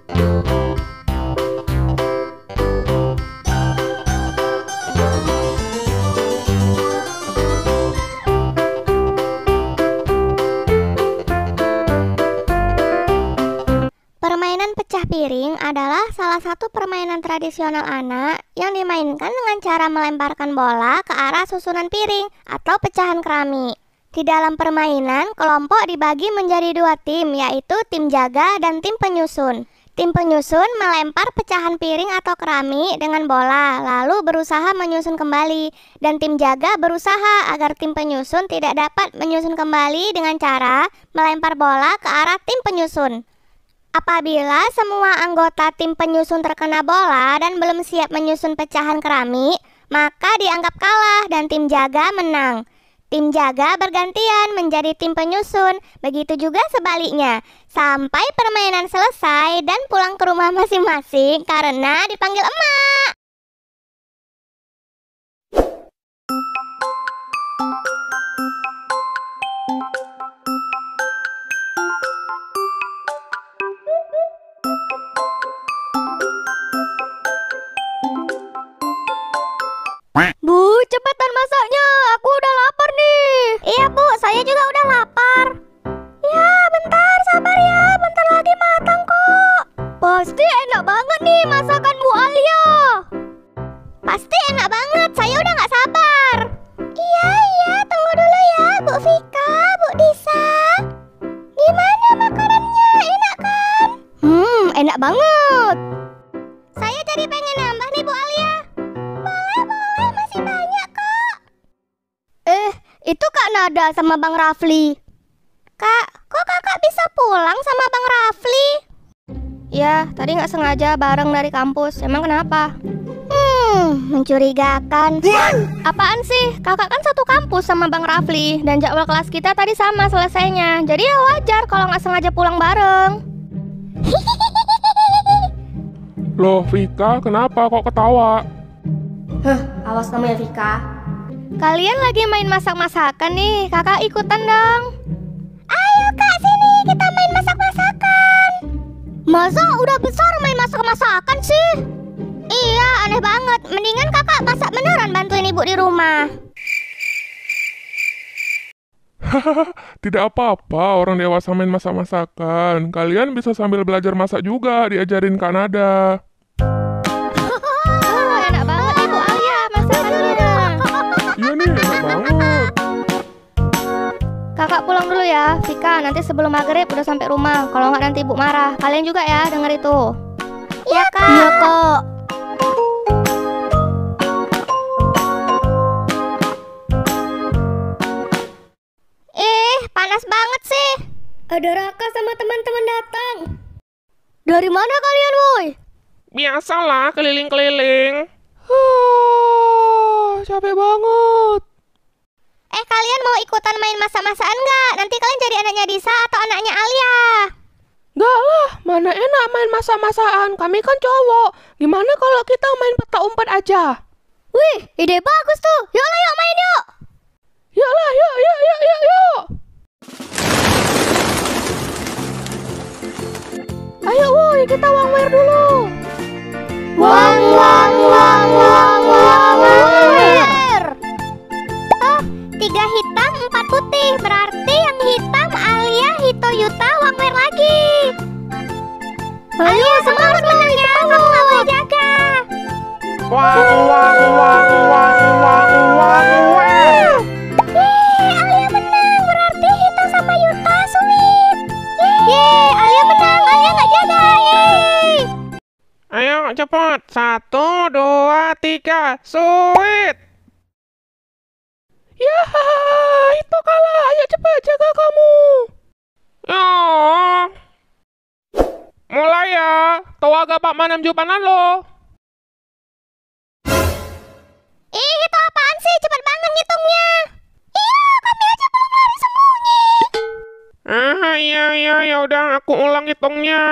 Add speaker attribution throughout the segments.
Speaker 1: Permainan pecah piring adalah salah satu permainan tradisional anak yang dimainkan dengan cara melemparkan bola ke arah susunan piring atau pecahan keramik. Di dalam permainan, kelompok dibagi menjadi dua tim, yaitu tim jaga dan tim penyusun. Tim penyusun melempar pecahan piring atau keramik dengan bola, lalu berusaha menyusun kembali. Dan tim jaga berusaha agar tim penyusun tidak dapat menyusun kembali dengan cara melempar bola ke arah tim penyusun. Apabila semua anggota tim penyusun terkena bola dan belum siap menyusun pecahan keramik, maka dianggap kalah dan tim jaga menang. Tim jaga bergantian menjadi tim penyusun, begitu juga sebaliknya, sampai permainan selesai dan pulang ke rumah masing-masing karena dipanggil emak.
Speaker 2: Bu, cepetan masaknya. Aku udah lapar nih.
Speaker 1: Iya bu, saya juga udah lapar. Ya, bentar, sabar ya. Bentar lagi matang kok.
Speaker 2: Pasti enak banget nih masakan Bu Alia.
Speaker 1: Pasti enak banget, saya udah gak sabar. Iya, tunggu dulu ya Bu Vika, Bu Disa. Gimana makanannya, enak kan?
Speaker 2: Enak banget.
Speaker 1: Saya jadi pengen nambah nih Bu Alia. Boleh, masih banyak kok.
Speaker 2: Itu Kak Nada sama Bang Rafli.
Speaker 1: Kak, kok kakak bisa pulang sama Bang Rafli?
Speaker 2: Ya, tadi nggak sengaja bareng dari kampus. Emang kenapa?
Speaker 1: Mencurigakan.
Speaker 2: Apaan sih? Kakak kan satu kampus sama Bang Rafli. Dan jadwal kelas kita tadi sama selesainya. Jadi ya wajar kalau nggak sengaja pulang bareng.
Speaker 3: Loh, Vika, kenapa kok ketawa?
Speaker 2: Awas kamu ya Vika. Kalian lagi main masak-masakan nih. Kakak ikutan dong.
Speaker 1: Ayo kak, sini kita main masak-masakan.
Speaker 2: Masa udah besar main masak-masakan sih?
Speaker 1: Iya, aneh banget. Mendingan kakak masak beneran bantuin ibu di rumah.
Speaker 3: Tidak apa-apa, orang dewasa main masak-masakan. Kalian bisa sambil belajar masak juga, diajarin Kak Nada.
Speaker 2: Enak banget Ibu Alia masakannya.
Speaker 3: Iya nih, enak banget.
Speaker 2: Kakak pulang dulu ya, Vika. Nanti sebelum maghrib udah sampai rumah. Kalau nggak nanti ibu marah. Kalian juga ya denger itu.
Speaker 1: Iya kak.
Speaker 2: Iya kok.
Speaker 1: Panas banget sih.
Speaker 2: Ada Raka sama teman-teman datang. Dari mana kalian, woi?
Speaker 3: Biasalah, keliling-keliling. Capek banget.
Speaker 1: Kalian mau ikutan main masak-masakan nggak? Nanti kalian jadi anaknya Disa atau anaknya Alia?
Speaker 3: Nggak lah, mana enak main masak-masakan. Kami kan cowok. Gimana kalau kita main petak umpet aja?
Speaker 2: Wih, ide bagus tuh. Yuk main yuk.
Speaker 3: Yuk. Ayo woi, kita wangwer dulu.
Speaker 2: Wang.
Speaker 1: Oh, 3 hitam, 4 putih. Berarti yang hitam Alia, Hito, Yuta, wangwer lagi. Ayo, semua harus menang ya. Kamu nggak boleh jaga. Alia menang. Berarti Hito sama Yuta sulit. Yeay, Alia menang. Alia nggak jaga. Yeay.
Speaker 3: Ayo cepat, 1, 2, 3, sweet. Ya, itu kalah. Ayo cepat, jaga kamu. Ya, mulai ya. Tahu agak Pak Manam jupanan lo.
Speaker 1: Itu apaan sih? Cepet banget ngitungnya. Iya, kami aja belum lari sembunyi.
Speaker 3: Iya, udah aku ulang hitungnya.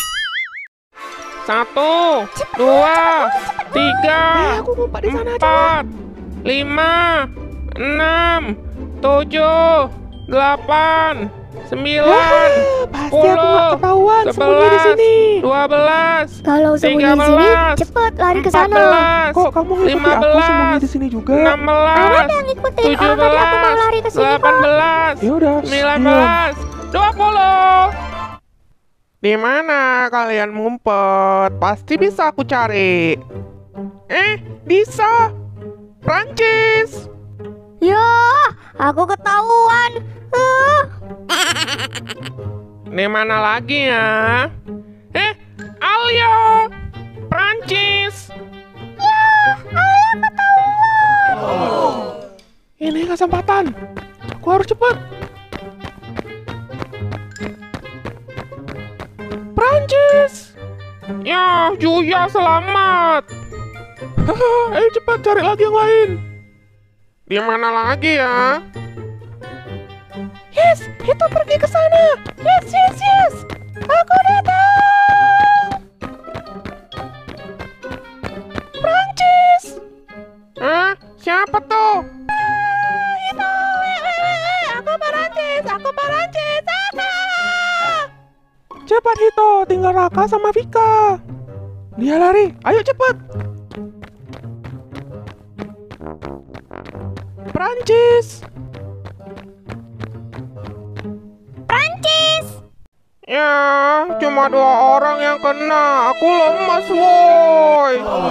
Speaker 3: 1, 2, 3, 4, 5, 6, 7, 8, 9, 10, 11, 12,
Speaker 1: Kalau sembunyi di sini,
Speaker 3: 13,
Speaker 1: cepet lari ke sana.
Speaker 3: 14,
Speaker 4: Kok kamu ngikutin aku sembunyi di sini juga?
Speaker 3: 16,
Speaker 1: Yang ngikutin orang tadi aku mau lari ke sini kok.
Speaker 3: 18,
Speaker 4: Ya udah,
Speaker 3: 19, 20. Di mana kalian ngumpet? Pasti bisa aku cari. Bisa. Prancis.
Speaker 1: Ya, aku ketahuan.
Speaker 3: Di mana lagi ya? Alia. Prancis.
Speaker 1: Alia ketahuan.
Speaker 3: Ini kesempatan. Aku harus cepat. Prancis. Ya, Juya selamat. Ayo cepat cari lagi yang lain. Di mana lagi ya? Yes, itu pergi ke sana. Yes. Aku datang. Prancis. Siapa tuh? Itu. Aku Prancis. Cepat Hito, tinggal Raka sama Vika. Dia lari, ayo cepat. Prancis. Ya, cuma 2 orang yang kena. Aku lemas, woi.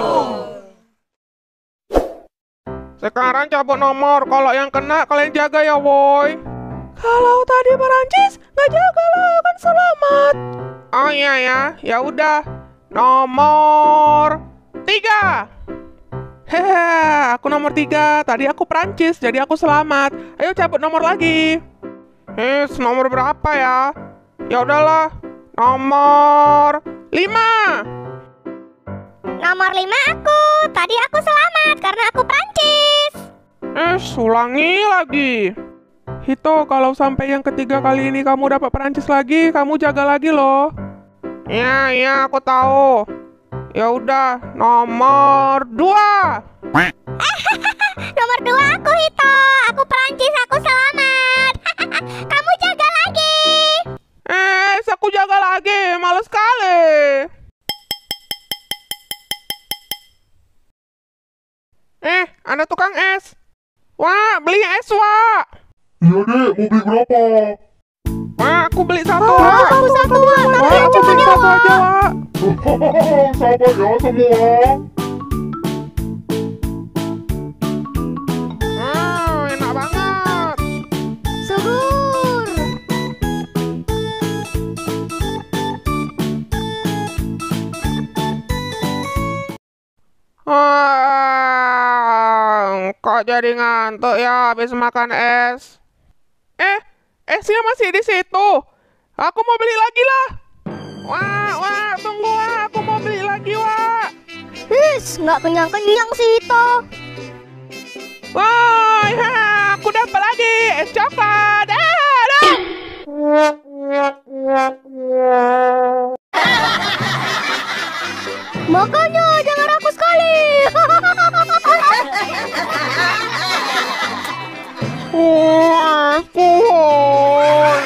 Speaker 3: Sekarang cabut nomor. Kalau yang kena, kalian jaga ya, woi. Kalau tadi Prancis nggak jaga lah, kan selamat. Oh iya ya, ya udah. Nomor 3. Hehe, aku nomor 3. Tadi aku Prancis, jadi aku selamat. Ayo cabut nomor lagi. Nomor berapa ya? Ya udahlah, nomor 5.
Speaker 1: Nomor 5 aku. Tadi aku selamat karena aku Prancis.
Speaker 3: Ulangi lagi. Hito, kalau sampai yang ketiga kali ini kamu dapat Prancis lagi, kamu jaga lagi loh. Iya, aku tahu. Ya udah, nomor 2.
Speaker 1: Nomor 2 aku Hito. Aku Prancis, aku selamat. Kamu jaga lagi.
Speaker 3: Aku jaga lagi. Males sekali. Ada tukang es. Wah, beli es, Wak.
Speaker 5: Iya dek, mau beli berapa?
Speaker 3: Wah, aku beli 1.
Speaker 1: Aku satu, Wak. Tapi
Speaker 3: Wah,
Speaker 1: yang
Speaker 3: aku beli
Speaker 1: cepet
Speaker 3: 1 aja, Wak.
Speaker 5: Sabar ya semua.
Speaker 3: Enak banget.
Speaker 1: Subur.
Speaker 3: Kok jadi ngantuk ya habis makan es? Esnya masih di situ. Aku mau beli lagi lah. Wah, tunggu, Wak. Aku mau beli lagi, Wak.
Speaker 1: Nggak kenyang-kenyang sih Hito.
Speaker 3: Wah, aku dapat lagi es coklat.
Speaker 1: Makanya jangan rakus sekali.
Speaker 3: Ampun.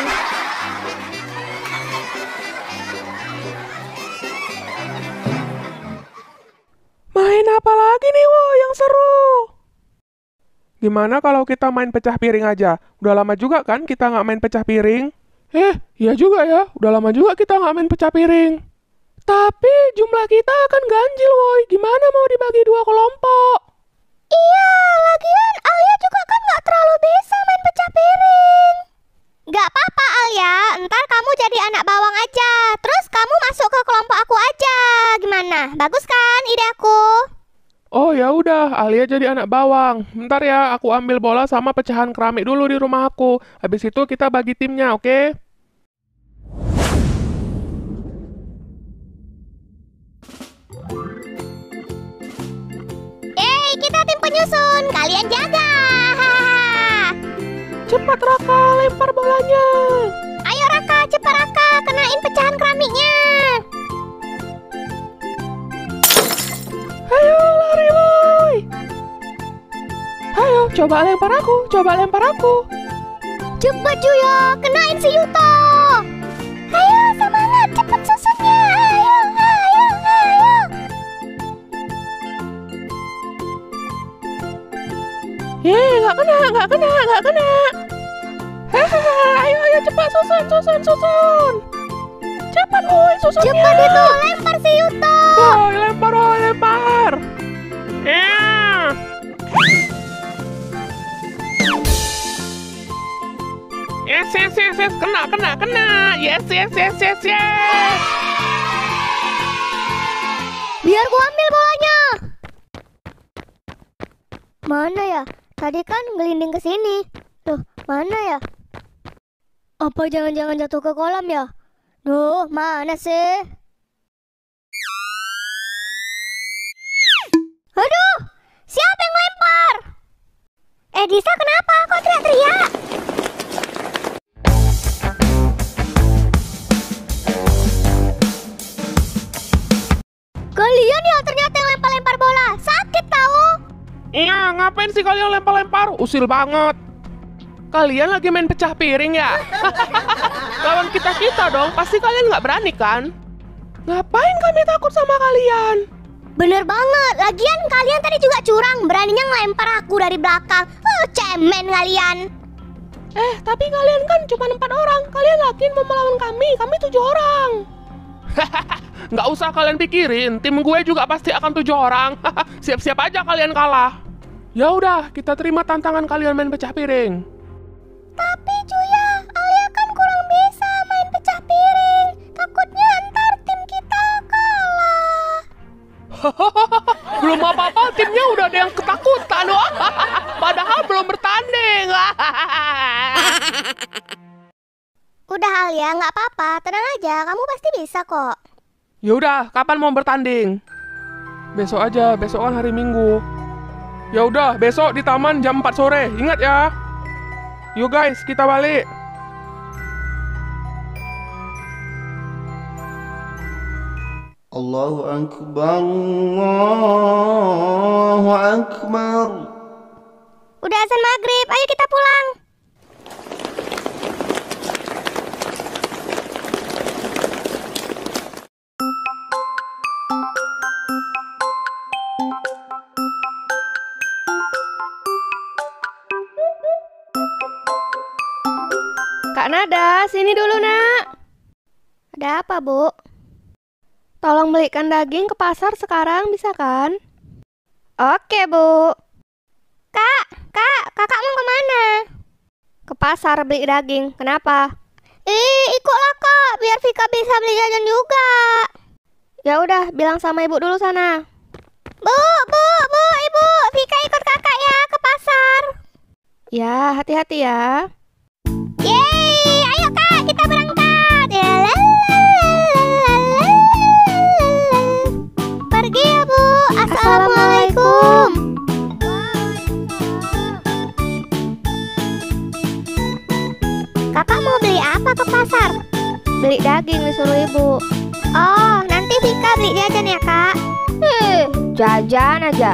Speaker 3: Main apa lagi nih, wo, yang seru? Gimana kalau kita main pecah piring aja? Udah lama juga kan kita nggak main pecah piring? Iya juga ya. Udah lama juga kita nggak main pecah piring. Tapi jumlah kita akan ganjil, woi. Gimana mau dibagi 2 kelompok?
Speaker 1: Iya, lagian Alia juga kan nggak terlalu bisa main pecah piring. Nggak apa-apa Alia, ntar kamu jadi anak bawang aja. Terus kamu masuk ke kelompok aku aja. Gimana? Bagus kan ide aku?
Speaker 3: Oh ya udah, Alia jadi anak bawang. Bentar ya, aku ambil bola sama pecahan keramik dulu di rumah aku. Habis itu kita bagi timnya, oke?
Speaker 1: Kita tim penyusun, kalian jaga.
Speaker 3: Cepat Raka, lempar bolanya.
Speaker 1: Ayo Raka, cepat Raka, kenain pecahan keramiknya.
Speaker 3: Ayo lari, boy. Ayo, coba lempar aku.
Speaker 1: Cepat Juyo, kenain si Yuto. Ayo semangat, cepat susunnya. Ayo.
Speaker 3: susun. Cepat, woi, susunnya.
Speaker 1: Cepat itu, lempar si Yuto.
Speaker 3: Woi, lempar. Ya. Yes. Kena. Yes.
Speaker 1: Biar gua ambil bolanya. Mana ya? Tadi kan ngelinding ke sini. Loh, mana ya? Apa jangan-jangan jatuh ke kolam ya? Duh, mana sih? Aduh, siapa yang lempar? Disa kenapa? Kok teriak-teriak? Kalian ya ternyata yang lempar-lempar bola. Sakit tahu?
Speaker 3: Iya, ngapain sih kalian lempar-lempar? Usil banget. Kalian lagi main pecah piring ya? Lawan kita dong, pasti kalian nggak berani kan? Ngapain kami takut sama kalian?
Speaker 1: Bener banget. Lagian kalian tadi juga curang. Beraninya ngelempar aku dari belakang. Cemen kalian.
Speaker 3: Tapi kalian kan cuma 4 orang. Kalian yakin mau melawan kami? Kami 7 orang. Nggak usah kalian pikirin. Tim gue juga pasti akan 7 orang. Siap-siap aja kalian kalah. Ya udah, kita terima tantangan kalian main pecah piring.
Speaker 1: Tapi Juya, Alia kan kurang bisa main pecah piring. Takutnya ntar tim kita kalah.
Speaker 3: Belum apa-apa, timnya udah ada yang ketakutan. Padahal belum bertanding.
Speaker 1: Udah Alia, nggak apa-apa. Tenang aja, kamu pasti bisa kok.
Speaker 3: Ya udah, kapan mau bertanding? Besok aja, besok kan hari Minggu. Ya udah, besok di taman jam 4 sore. Ingat ya. Yuk guys, kita balik.
Speaker 6: Allahu Akbar.
Speaker 1: Udah azan maghrib, ayo kita pulang.
Speaker 2: Kak Nada, sini dulu nak.
Speaker 1: Ada apa, Bu?
Speaker 2: Tolong belikan daging ke pasar sekarang, bisa kan? Oke, Bu.
Speaker 1: Kakak mau kemana?
Speaker 2: Ke pasar beli daging, kenapa?
Speaker 1: Ikutlah kak, biar Vika bisa beli jajan juga.
Speaker 2: Ya udah, bilang sama ibu dulu sana.
Speaker 1: Bu, ibu, Vika ikut kakak ya ke pasar.
Speaker 2: Ya, hati-hati ya.
Speaker 1: Yeay, ayo kak, kita berangkat. Pergi ya Bu. Assalamualaikum. Kakak mau beli apa ke pasar?
Speaker 2: Beli daging disuruh ibu.
Speaker 1: Oh, nanti Vika beli jajan ya kak.
Speaker 2: Jajan aja.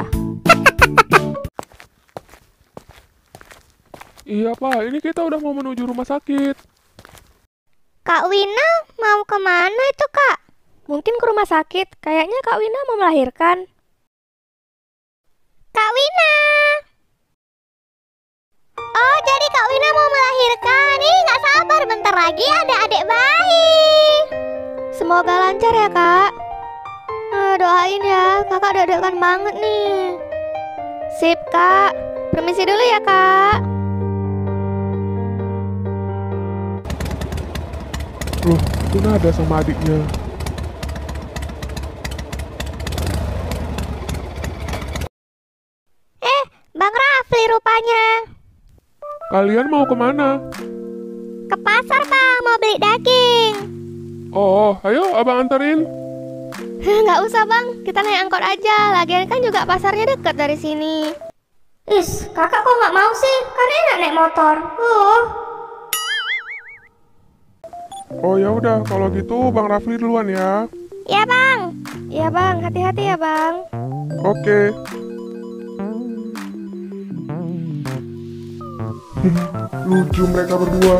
Speaker 4: Iya Pak, ini kita udah mau menuju rumah sakit.
Speaker 1: Kak Wina mau kemana itu kak?
Speaker 2: Mungkin ke rumah sakit. Kayaknya Kak Wina mau melahirkan.
Speaker 1: Kak Wina. Oh, jadi Kak Wina mau melahirkan. Nggak sabar, bentar lagi ada adik bayi.
Speaker 2: Semoga lancar ya kak. Doain ya, kakak deg-degan banget nih. Sip kak, permisi dulu ya kak.
Speaker 4: Loh, itu Nada sama adiknya.
Speaker 1: Bang Rafli rupanya.
Speaker 4: Kalian mau kemana?
Speaker 1: Ke pasar bang, mau beli daging.
Speaker 4: Oh, ayo abang anterin.
Speaker 2: Nggak usah bang, kita naik angkot aja. Lagian kan juga pasarnya dekat dari sini.
Speaker 1: Kakak kok nggak mau sih? Kan enak naik motor.
Speaker 4: Oh ya udah, kalau gitu Bang Rafli duluan ya.
Speaker 1: Ya bang.
Speaker 2: Iya bang, hati-hati ya bang.
Speaker 4: Oke. Lucu mereka berdua.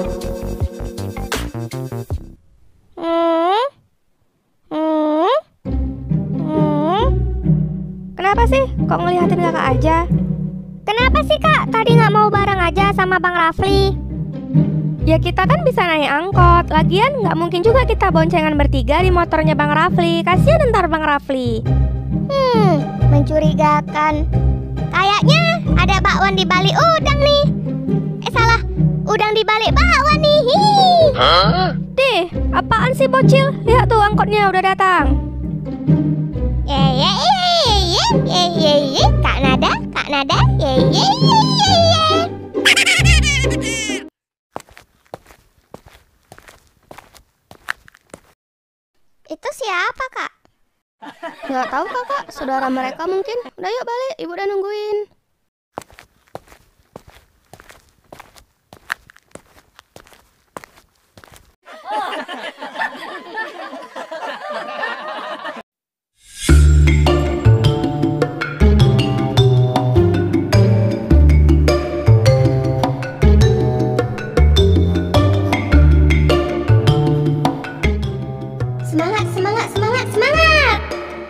Speaker 2: Kenapa sih? Kok ngeliatin kakak aja?
Speaker 1: Kenapa sih kak? Tadi nggak mau bareng aja sama Bang Rafli?
Speaker 2: Ya kita kan bisa naik angkot. Lagian nggak mungkin juga kita boncengan bertiga di motornya Bang Rafli. Kasihan ntar Bang Rafli.
Speaker 1: Mencurigakan. Kayaknya ada bakwan di balik udang nih. Salah, udang di balik bakwan nih.
Speaker 2: Deh, apaan sih bocil? Lihat tuh angkotnya udah datang.
Speaker 1: Kak Nada, Itu siapa, Kak?
Speaker 2: Nggak tahu kakak, saudara mereka mungkin. Udah yuk balik, ibu udah nungguin.
Speaker 1: Semangat!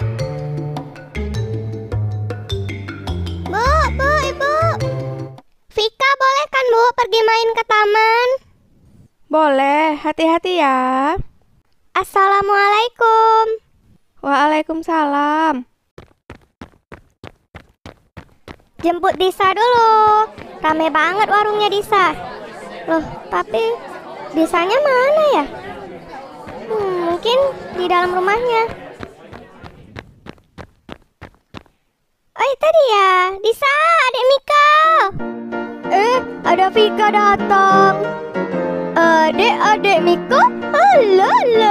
Speaker 1: Bu, Ibu. Vika boleh kan, Bu, pergi main ke taman?
Speaker 2: Boleh, hati-hati ya.
Speaker 1: Assalamualaikum.
Speaker 2: Waalaikumsalam.
Speaker 1: Jemput Disa dulu. Rame banget warungnya Disa. Loh, tapi Disanya mana ya? Mungkin di dalam rumahnya. Oh, itu dia. Disa, adik Mika. Ada Vika datang. Adik Mika? Halo.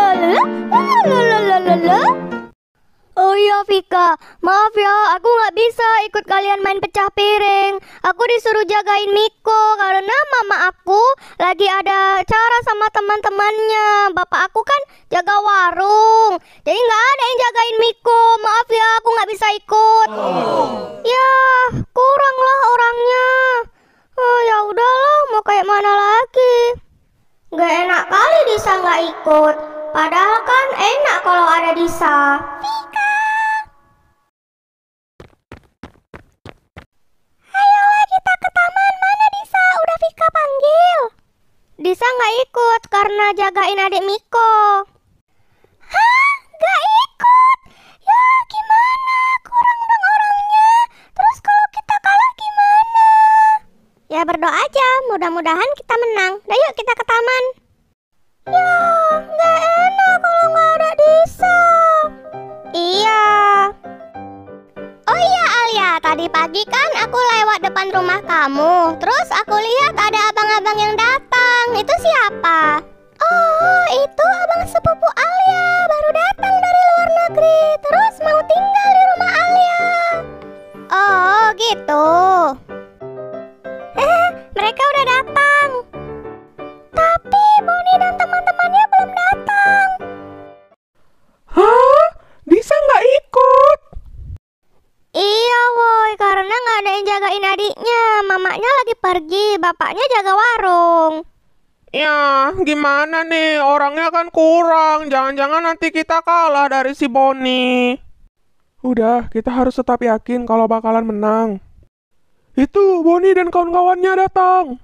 Speaker 1: Oh iya Vika, maaf ya, aku nggak bisa ikut kalian main pecah piring. Aku disuruh jagain Miko karena mama aku lagi ada acara sama teman-temannya. Bapak aku kan jaga warung, jadi nggak ada yang jagain Miko. Maaf ya, aku nggak bisa ikut. Ya, kurang lah orangnya. Oh ya udahlah, mau kayak mana lagi? Nggak enak kali Disa nggak ikut. Padahal kan enak kalau ada Disa. Vika! Ayolah kita ke taman. Mana Disa? Udah Vika panggil. Disa nggak ikut karena jagain adik Miko. Hah? Nggak ikut? Ya gimana? Kurang dong orangnya. Terus kalau kita kalah gimana? Ya berdoa aja. Mudah-mudahan kita menang. Nah yuk kita ke taman. Ya, nggak enak kalau nggak ada Disa. Iya. Oh iya Alia, tadi pagi kan aku lewat depan rumah kamu. Terus aku lihat ada abang-abang yang datang. Itu siapa? Oh, itu abang sepupu Alia. Baru datang dari luar negeri. Terus mau tinggal di rumah Alia. Oh, gitu. Mereka udah datang. Tapi Boni dan teman-temannya belum datang.
Speaker 3: Hah? Disa nggak ikut?
Speaker 1: Iya woi, karena nggak ada yang jagain adiknya. Mamanya lagi pergi, bapaknya jaga warung.
Speaker 3: Ya, gimana nih? Orangnya kan kurang. Jangan-jangan nanti kita kalah dari si Boni.
Speaker 4: Udah, kita harus tetap yakin kalau bakalan menang. Itu, Boni dan kawan-kawannya datang.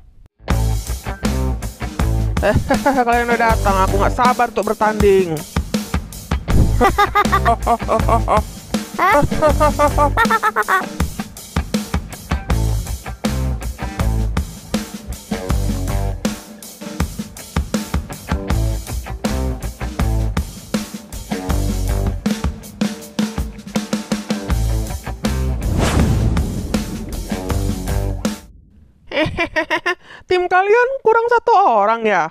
Speaker 3: Kalian udah datang, aku nggak sabar untuk bertanding. Tim kalian kurang satu orang ya?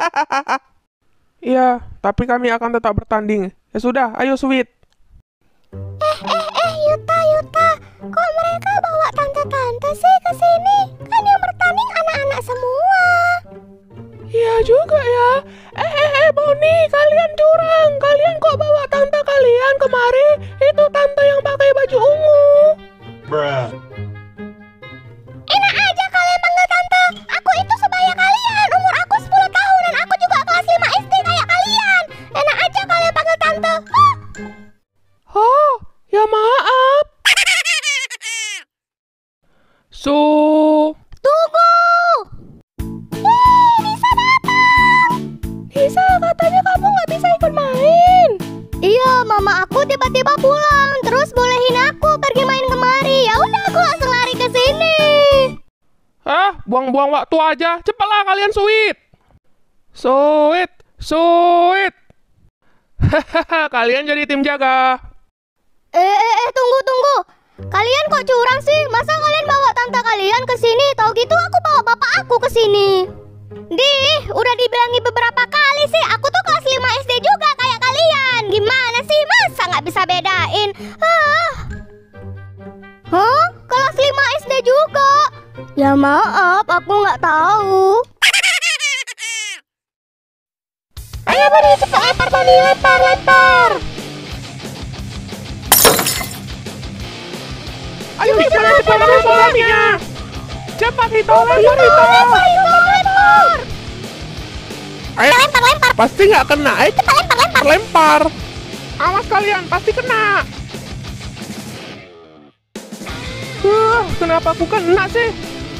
Speaker 4: Iya, tapi kami akan tetap bertanding. Ya sudah, ayo Sweet.
Speaker 1: Yuta, kok mereka bawa tante-tante sih ke sini? Kan yang bertanding anak-anak semua.
Speaker 3: Iya juga ya. Boni, kalian curang. Kalian kok bawa tante kalian kemari? Itu tante yang pakai baju ungu.
Speaker 1: Enak aja kalian panggil tante. Aku itu sebaya kalian. Umur aku 10 tahun dan aku juga kelas 5 SD kayak kalian. Enak aja kalian panggil tante.
Speaker 3: Oh, ya maaf.
Speaker 1: Tunggu. Yeay, bisa datang. tiba-tiba pulang, terus bolehin aku pergi main kemari. Ya udah, aku langsung lari ke sini.
Speaker 3: Buang-buang waktu aja. Cepatlah kalian sweet. Sweet. Hahaha, kalian jadi tim jaga.
Speaker 1: Tunggu. Kalian kok curang sih? Masa kalian bawa tante kalian ke sini? Tahu gitu aku bawa bapak aku ke sini. Udah dibilangi beberapa kali sih, aku tuh kelas 5 SD juga kayak kalian. Gimana sih? Masa nggak bisa bedain? Kelas 5 SD juga? Ya maaf, aku nggak tahu. Ayo Boni, cepat lempar Boni, lempar.
Speaker 3: Ayo kita cepat bolanya. Cepat Hito, lempar Hito. Ayo
Speaker 1: Lempar.
Speaker 3: pasti nggak kena.
Speaker 1: Cepat
Speaker 3: Lempar. Awas kalian, pasti kena. Kenapa aku kena sih?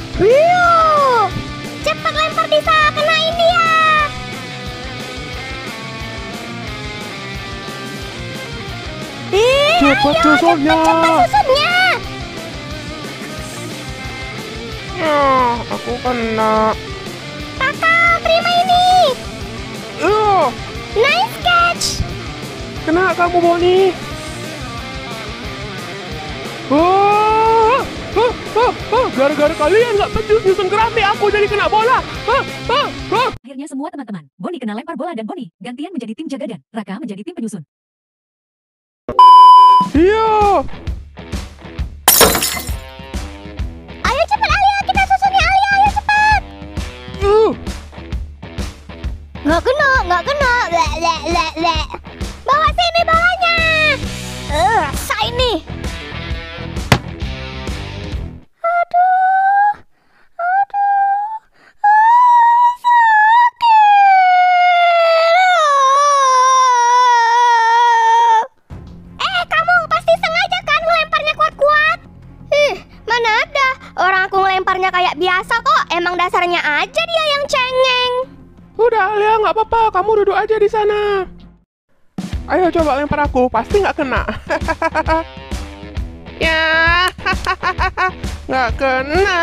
Speaker 1: Cepat lempar Disa, kenain dia.
Speaker 3: Cepat susunnya.
Speaker 1: Susunnya.
Speaker 3: Aku kena.
Speaker 1: Kakak, terima ini. Nice catch.
Speaker 3: Kena kamu Boni. Gara-gara kalian nggak becus nyusun keramik, aku jadi kena bola.
Speaker 6: Akhirnya semua teman-teman, Boni kena lempar bola dan Boni gantian menjadi tim jaga dan Raka menjadi tim penyusun.
Speaker 3: Iya.
Speaker 1: Ayo cepat Alia, kita susun ya Alia, ayo cepat. Nggak kena. Le. Bawa sini bolanya. Say nih. Aduh. Sakit. Kamu pasti sengaja kan ngelemparnya kuat-kuat? Mana ada. Orang aku ngelemparnya kayak biasa kok. Emang dasarnya aja dia yang cengeng.
Speaker 3: Udah Alia, nggak apa-apa, kamu duduk aja di sana. Ayo coba lempar aku, pasti nggak kena. Ya, nggak kena.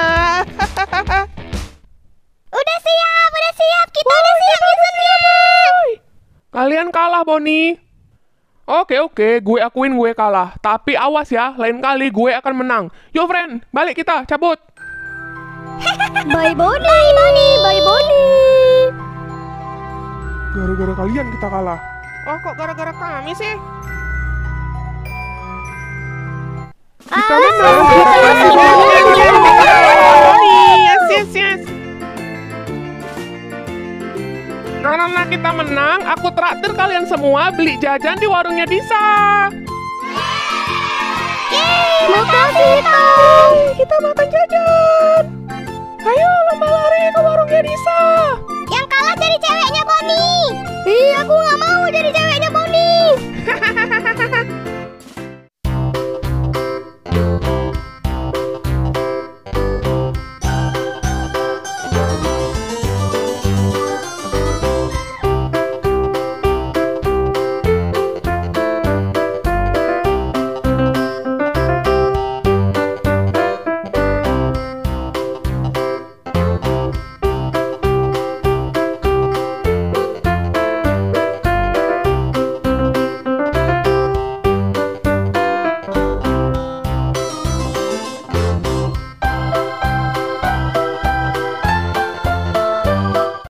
Speaker 1: Udah siap. Kita udah siap nyusunnya.
Speaker 3: Kalian kalah Boni. Oke, gue akuin gue kalah. Tapi awas ya, lain kali gue akan menang. Yo friend, balik kita, cabut.
Speaker 1: Bye Boni.
Speaker 3: Gara-gara kalian kita kalah. Kok gara-gara kami sih? Kita menang. Yes. Karena kita menang, aku traktir kalian semua beli jajan di warungnya Disa.
Speaker 1: Makasih Tom.
Speaker 3: Kita makan jajan. Ayo lomba lari ke warungnya Disa.
Speaker 1: Yang kalah jadi ceweknya Boni. Aku nggak mau jadi ceweknya Boni.